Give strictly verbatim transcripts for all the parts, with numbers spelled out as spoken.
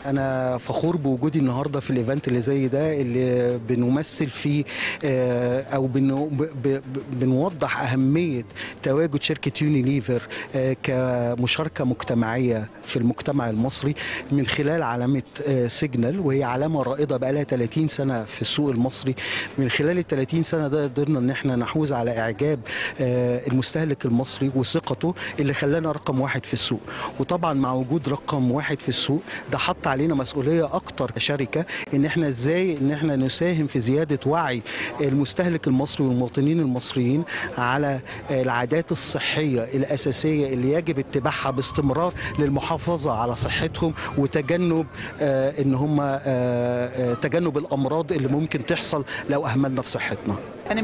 أنا فخور بوجودي النهارده في الايفنت اللي زي ده، اللي بنمثل فيه أو بنوضح أهمية تواجد شركة يونيليفر كمشاركة مجتمعية في المجتمع المصري من خلال علامة سيجنال، وهي علامة رائدة بقى لها ثلاثين سنة في السوق المصري. من خلال ال ثلاثين سنة ده قدرنا إن احنا نحوز على إعجاب المستهلك المصري وثقته، اللي خلانا رقم واحد في السوق. وطبعا مع وجود رقم واحد في السوق ده حط علينا مسؤولية أكتر كشركة، إن احنا إزاي إن احنا نساهم في زيادة وعي المستهلك المصري والمواطنين المصريين على العادات الصحية الأساسية اللي يجب اتباعها باستمرار للمحافظة على صحتهم، وتجنب آه ان هم آه آه تجنب الامراض اللي ممكن تحصل لو اهملنا في صحتنا.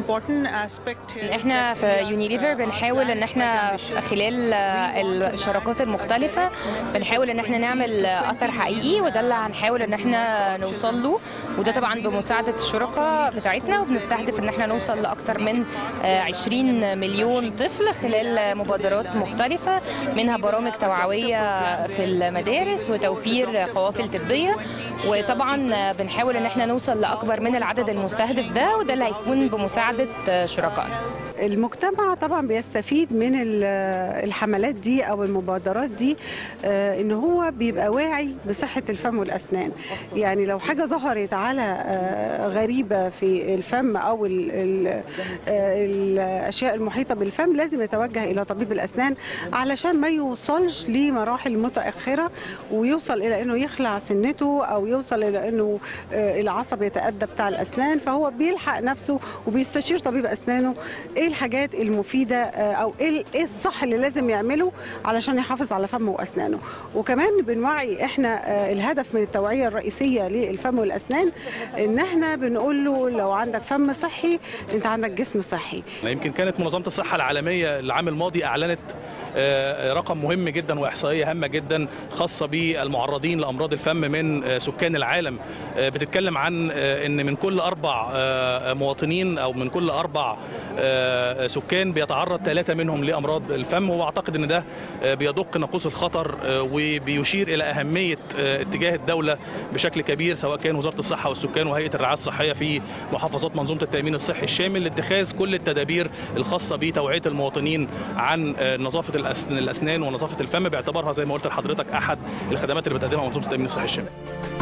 احنا في يونيليفر بنحاول ان احنا خلال الشراكات المختلفة بنحاول ان احنا نعمل اثر حقيقي، وده اللي هنحاول ان احنا نوصل له، وده طبعا بمساعدة الشركاء بتاعتنا، وبنستهدف ان احنا نوصل لاكثر من عشرين مليون طفل خلال مبادرات مختلفة، منها برامج توعوية في المدارس وتوفير قوافل طبية، وطبعا بنحاول ان احنا نوصل لاكبر من العدد المستهدف ده، وده اللي هيكون بمساعدة شركائنا. المجتمع طبعا بيستفيد من الحملات دي او المبادرات دي، ان هو بيبقى واعي بصحة الفم والاسنان. يعني لو حاجة ظهرت على غريبة في الفم او ال ال الاشياء المحيطة بالفم، لازم يتوجه الى طبيب الاسنان علشان ما يوصلش لمراحل متأخرة ويوصل الى انه يخلع سنته او يوصل الى انه العصب يتأدى بتاع الاسنان. فهو بيلحق نفسه وبيستشير طبيب اسنانه ايه الحاجات المفيده او ايه الصح اللي لازم يعمله علشان يحافظ على فمه واسنانه. وكمان بنوعي احنا، الهدف من التوعيه الرئيسيه للفم والاسنان ان احنا بنقول له لو عندك فم صحي انت عندك جسم صحي. يمكن كانت منظمه الصحه العالميه العام الماضي اعلنت رقم مهم جدا واحصائيه هامه جدا خاصه بالمعرضين لامراض الفم من سكان العالم. بتتكلم عن ان من كل اربع مواطنين او من كل اربع سكان بيتعرض ثلاثه منهم لامراض الفم، واعتقد ان ده بيدق ناقوس الخطر وبيشير الى اهميه اتجاه الدوله بشكل كبير، سواء كان وزاره الصحه والسكان وهيئه الرعايه الصحيه في محافظات منظومه التامين الصحي الشامل لاتخاذ كل التدابير الخاصه بتوعيه المواطنين عن نظافه الاسنان ونظافه الفم، باعتبارها زي ما قلت لحضرتك احد الخدمات اللي بتقدمها منظومه التامين الصحي الشامل.